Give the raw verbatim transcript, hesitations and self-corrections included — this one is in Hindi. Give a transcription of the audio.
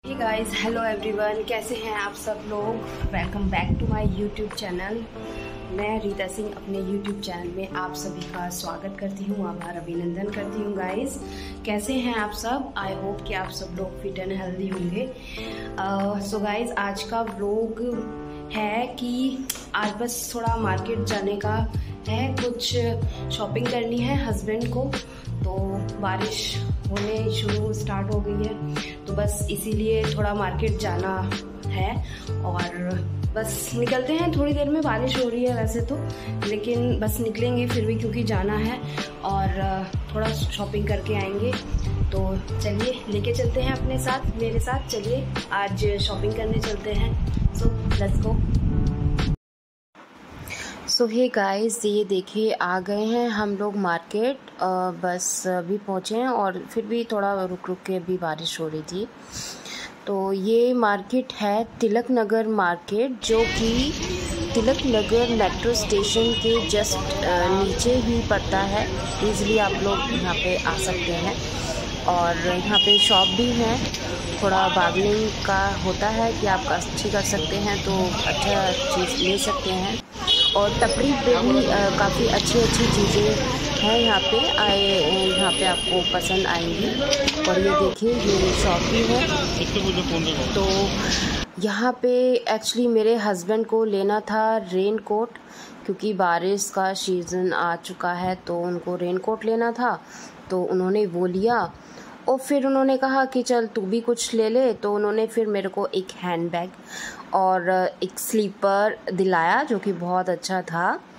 हे गाइस, हेलो एवरीवन, कैसे हैं आप सब लोग। Welcome back to my YouTube channel. मैं रीता सिंह अपने यूट्यूब चैनल में आप सभी का स्वागत करती हूँ, आभार अभिनंदन करती हूँ। गाइस, कैसे हैं आप सब। आई होप कि आप सब लोग फिट एंड हेल्दी होंगे। सो गाइस, आज का व्लॉग है कि आज बस थोड़ा मार्केट जाने का है, कुछ शॉपिंग करनी है हस्बैंड को। तो बारिश होने शुरू स्टार्ट हो गई है, तो बस इसीलिए थोड़ा मार्केट जाना है और बस निकलते हैं। थोड़ी देर में बारिश हो रही है वैसे तो, लेकिन बस निकलेंगे फिर भी क्योंकि जाना है और थोड़ा शॉपिंग करके आएंगे। तो चलिए लेके चलते हैं अपने साथ, मेरे साथ चलिए आज शॉपिंग करने चलते हैं। So let's go. So hey guys, ये देखिए आ गए हैं हम लोग मार्केट। बस अभी पहुँचे हैं और फिर भी थोड़ा रुक रुक के अभी बारिश हो रही थी। तो ये मार्केट है तिलक नगर मार्केट, जो कि तिलक नगर मेट्रो स्टेशन के जस्ट नीचे ही पड़ता है। ईज़िली आप लोग यहाँ पे आ सकते हैं और यहाँ पे शॉप भी हैं। थोड़ा बार्गेनिंग का होता है कि आप अच्छी कर सकते हैं तो अच्छा चीज़ ले सकते हैं। और टपरी पे भी काफ़ी अच्छी अच्छी चीज़ें हैं यहाँ पे आए यहाँ पे आपको पसंद आएंगी। और ये देखिए ये शॉप भी है। तो यहाँ पे एक्चुअली मेरे हस्बैंड को लेना था रेन कोट, क्योंकि बारिश का सीज़न आ चुका है तो उनको रेन कोट लेना था। तो उन्होंने वो लिया और फिर उन्होंने कहा कि चल तू भी कुछ ले ले। तो उन्होंने फिर मेरे को एक हैंड बैग और एक स्लीपर दिलाया, जो कि बहुत अच्छा था।